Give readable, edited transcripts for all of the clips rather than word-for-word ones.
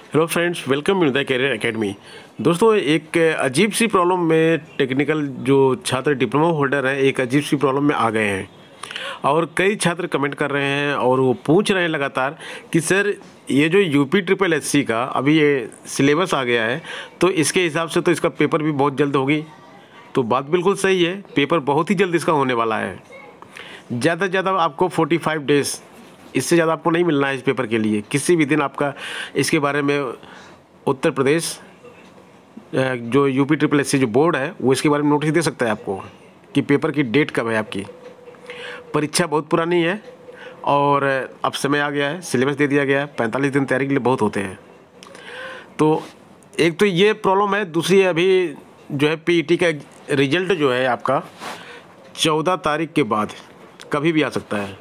Hello friends, welcome to the career academy. दोस्तों, एक अजीब सी प्रॉब्लम में टेक्निकल जो छात्र डिप्लोमा होल्डर हैं एक अजीब सी प्रॉब्लम में आ गए हैं और कई छात्र कमेंट कर रहे हैं और वो पूछ रहे हैं लगातार कि सर ये जो यूपी ट्रिपल एससी का अभी ये सिलेबस आ गया है तो इसके हिसाब से तो इसका पेपर भी बहुत जल्द होगी। तो बात बिल्कुल सही है, पेपर बहुत ही जल्द इसका होने वाला है। ज़्यादा से ज़्यादा आपको 45 डेज़, इससे ज़्यादा आपको नहीं मिलना है इस पेपर के लिए। किसी भी दिन आपका इसके बारे में उत्तर प्रदेश जो यूपी ट्रिपल एससी जो बोर्ड है वो इसके बारे में नोटिस दे सकता है आपको कि पेपर की डेट कब है। आपकी परीक्षा बहुत पुरानी है और अब समय आ गया है, सिलेबस दे दिया गया है। 45 दिन तैयारी के लिए बहुत होते हैं। तो एक तो ये प्रॉब्लम है। दूसरी है अभी जो है पीईटी का रिजल्ट जो है आपका 14 तारीख के बाद कभी भी आ सकता है।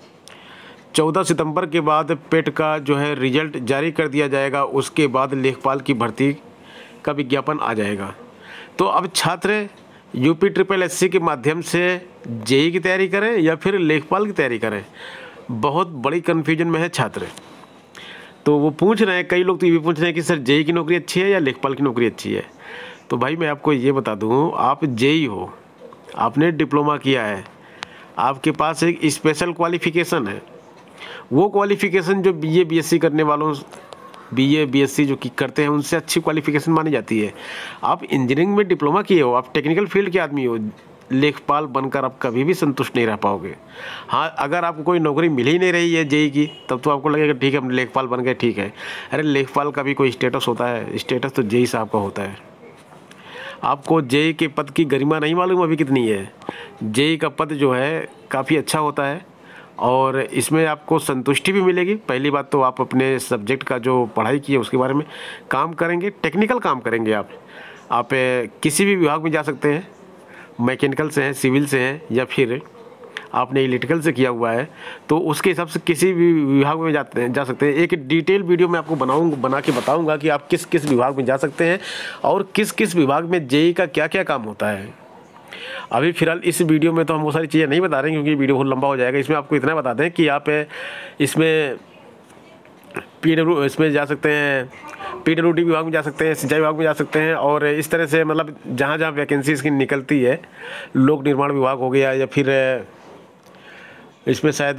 14 सितंबर के बाद पेट का जो है रिजल्ट जारी कर दिया जाएगा। उसके बाद लेखपाल की भर्ती का विज्ञापन आ जाएगा। तो अब छात्र यूपी ट्रिपल एससी के माध्यम से जेई की तैयारी करें या फिर लेखपाल की तैयारी करें, बहुत बड़ी कन्फ्यूजन में है छात्र। तो वो पूछ रहे हैं, कई लोग तो ये भी पूछ रहे हैं कि सर जेई की नौकरी अच्छी है या लेखपाल की नौकरी अच्छी है। तो भाई मैं आपको ये बता दूँ, आप जेई हो, आपने डिप्लोमा किया है, आपके पास एक स्पेशल क्वालिफ़िकेशन है। वो क्वालिफ़िकेशन जो बीए बीएससी करने वालों, बीए बीएससी जो करते हैं उनसे अच्छी क्वालिफ़िकेशन मानी जाती है। आप इंजीनियरिंग में डिप्लोमा किए हो, आप टेक्निकल फील्ड के आदमी हो, लेखपाल बनकर आप कभी भी संतुष्ट नहीं रह पाओगे। हाँ, अगर आपको कोई नौकरी मिल ही नहीं रही है जेई की, तब तो आपको लगेगा ठीक है हम लेखपाल बन गए, ठीक है। अरे लेखपाल का भी कोई स्टेटस होता है, स्टेटस तो जेई साहब का होता है। आपको जेई के पद की गरिमा नहीं मालूम अभी कितनी है। जेई का पद जो है काफ़ी अच्छा होता है और इसमें आपको संतुष्टि भी मिलेगी। पहली बात तो आप अपने सब्जेक्ट का जो पढ़ाई की है उसके बारे में काम करेंगे, टेक्निकल काम करेंगे। आप किसी भी विभाग में जा सकते हैं, मैकेनिकल से हैं, सिविल से हैं या फिर आपने इलेक्ट्रिकल से किया हुआ है तो उसके हिसाब से किसी भी विभाग में जा सकते हैं। एक डिटेल वीडियो मैं आपको बना के बताऊंगा कि आप किस किस विभाग में जा सकते हैं और किस किस विभाग में जेई का क्या क्या काम होता है। अभी फ़िलहाल इस वीडियो में तो हम वो सारी चीज़ें नहीं बता रहे हैं क्योंकि वीडियो बहुत लंबा हो जाएगा। इसमें आपको इतना बता दें कि आप इसमें इसमें जा सकते हैं, पीडब्ल्यूडी विभाग में जा सकते हैं, सिंचाई विभाग में जा सकते हैं और इस तरह से मतलब जहाँ जहाँ वैकेंसी इसकी निकलती है, लोक निर्माण विभाग हो गया या फिर इसमें शायद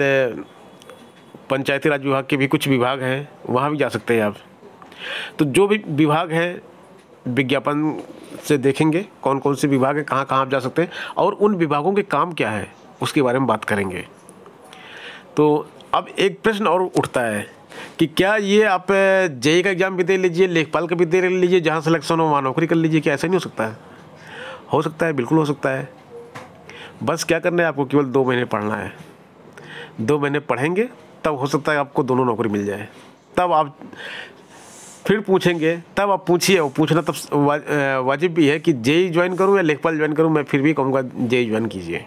पंचायती राज विभाग के भी कुछ विभाग हैं, वहाँ भी जा सकते हैं आप। तो जो भी विभाग है विज्ञापन से देखेंगे कौन कौन से विभाग है, कहाँ कहाँ आप जा सकते हैं और उन विभागों के काम क्या है उसके बारे में बात करेंगे। तो अब एक प्रश्न और उठता है कि क्या ये आप जेई का एग्ज़ाम भी दे लीजिए, लेखपाल का भी दे लीजिए, जहाँ सिलेक्शन हो वहाँ नौकरी कर लीजिए, क्या ऐसा नहीं हो सकता है? हो सकता है, बिल्कुल हो सकता है। बस क्या करना है, आपको केवल 2 महीने पढ़ना है। 2 महीने पढ़ेंगे तब हो सकता है आपको दोनों नौकरी मिल जाए। तब आप फिर पूछेंगे, तब आप पूछिए। वो पूछना तब वाजिब भी है कि जेई ज्वाइन करूं या लेखपाल ज्वाइन करूं। मैं फिर भी कहूँगा जेई ज्वाइन कीजिए।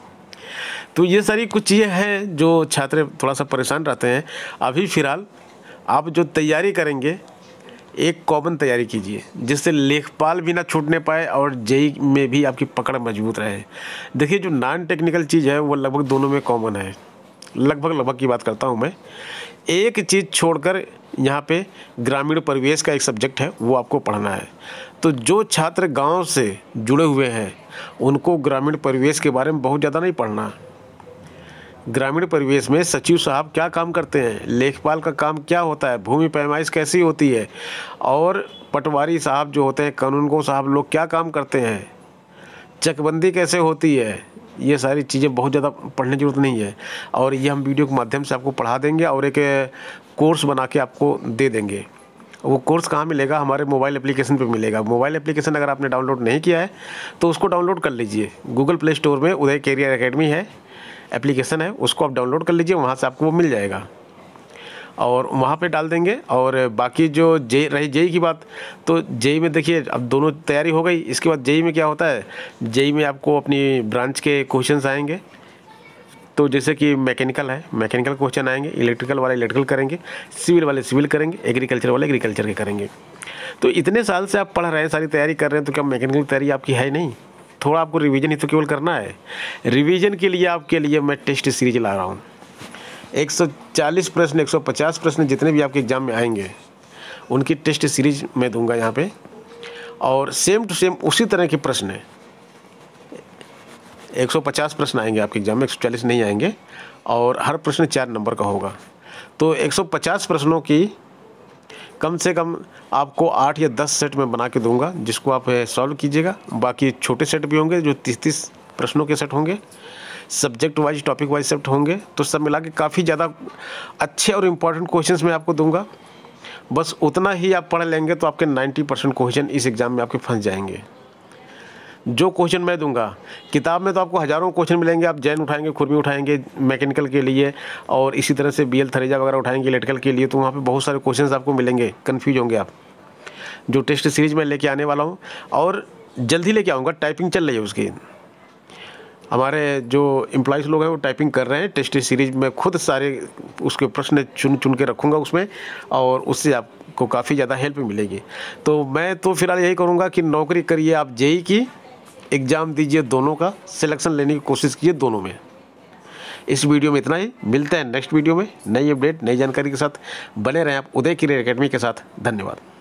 तो ये सारी कुछ चीज़ें हैं जो छात्र थोड़ा सा परेशान रहते हैं। अभी फ़िलहाल आप जो तैयारी करेंगे एक कॉमन तैयारी कीजिए जिससे लेखपाल भी ना छूटने पाए और जेई में भी आपकी पकड़ मजबूत रहे। देखिए, जो नॉन टेक्निकल चीज़ है वो लगभग दोनों में कॉमन है। लगभग की बात करता हूँ मैं। एक चीज़ छोड़कर यहाँ पे ग्रामीण परिवेश का एक सब्जेक्ट है वो आपको पढ़ना है। तो जो छात्र गांव से जुड़े हुए हैं उनको ग्रामीण परिवेश के बारे में बहुत ज़्यादा नहीं पढ़ना। ग्रामीण परिवेश में सचिव साहब क्या काम करते हैं, लेखपाल का काम क्या होता है, भूमि पैमाइश कैसी होती है और पटवारी साहब जो होते हैं, कानूनगो साहब लोग क्या काम करते हैं, चकबंदी कैसे होती है, ये सारी चीज़ें बहुत ज़्यादा पढ़ने की ज़रूरत नहीं है। और ये हम वीडियो के माध्यम से आपको पढ़ा देंगे और एक कोर्स बना के आपको दे देंगे। वो कोर्स कहाँ मिलेगा? हमारे मोबाइल एप्लीकेशन पे मिलेगा। मोबाइल एप्लीकेशन अगर आपने डाउनलोड नहीं किया है तो उसको डाउनलोड कर लीजिए। गूगल प्ले स्टोर में उदय कैरियर एकेडमी है, एप्लीकेशन है, उसको आप डाउनलोड कर लीजिए, वहाँ से आपको वो मिल जाएगा और वहाँ पे डाल देंगे। और बाकी जो जेई की बात, तो जेई में देखिए अब दोनों तैयारी हो गई। इसके बाद जेई में क्या होता है, जेई में आपको अपनी ब्रांच के क्वेश्चंस आएंगे। तो जैसे कि मैकेनिकल है, मैकेनिकल क्वेश्चन आएंगे, इलेक्ट्रिकल वाले इलेक्ट्रिकल करेंगे, सिविल वाले सिविल करेंगे, एग्रीकल्चर वाले एग्रीकल्चर के करेंगे। तो इतने साल से आप पढ़ रहे हैं, सारी तैयारी कर रहे हैं, तो क्या मैकेनिकल तैयारी आपकी है नहीं? थोड़ा आपको रिवीजन ही तो केवल करना है। रिवीजन के लिए आपके लिए मैं टेस्ट सीरीज ला रहा हूँ। 140 प्रश्न, 150 प्रश्न जितने भी आपके एग्जाम में आएंगे उनकी टेस्ट सीरीज मैं दूंगा यहाँ पे। और सेम टू सेम उसी तरह के प्रश्न है, 150 प्रश्न आएंगे आपके एग्जाम में, 140 नहीं आएंगे। और हर प्रश्न 4 नंबर का होगा। तो 150 प्रश्नों की कम से कम आपको 8 या 10 सेट में बना के दूंगा, जिसको आप सॉल्व कीजिएगा। बाकी छोटे सेट भी होंगे जो 30-30 प्रश्नों के सेट होंगे, subject wise topic wise set होंगे। तो सब मिला के काफ़ी ज़्यादा अच्छे और इम्पॉर्टेंट क्वेश्चंस मैं आपको दूंगा। बस उतना ही आप पढ़ लेंगे तो आपके 90% क्वेश्चन इस एग्ज़ाम में आपके फंस जाएंगे। जो क्वेश्चन मैं दूंगा, किताब में तो आपको हज़ारों क्वेश्चन मिलेंगे, आप जैन उठाएंगे, खुरमी उठाएंगे मैकेनिकल के लिए, और इसी तरह से BL थरेजा वगैरह उठाएंगे इलेक्ट्रिकल के लिए, तो वहाँ पे बहुत सारे क्वेश्चंस आपको मिलेंगे, कन्फ्यूज होंगे आप। जो टेस्ट सीरीज में लेके आने वाला हूँ और जल्दी लेके आऊँगा, टाइपिंग चल रही है उसकी। हमारे जो एम्प्लॉइज़ लोग हैं वो टाइपिंग कर रहे हैं टेस्ट सीरीज में, खुद सारे उसके प्रश्न चुन के रखूँगा उसमें, और उससे आपको काफ़ी ज़्यादा हेल्प मिलेगी। तो मैं तो फिलहाल यही करूँगा कि नौकरी करिए आप, JEE की एग्ज़ाम दीजिए, दोनों का सिलेक्शन लेने की कोशिश कीजिए दोनों में। इस वीडियो में इतना ही, मिलते हैं नेक्स्ट वीडियो में नई अपडेट नई जानकारी के साथ। बने रहें आप उदय करियर एकेडमी के साथ। धन्यवाद।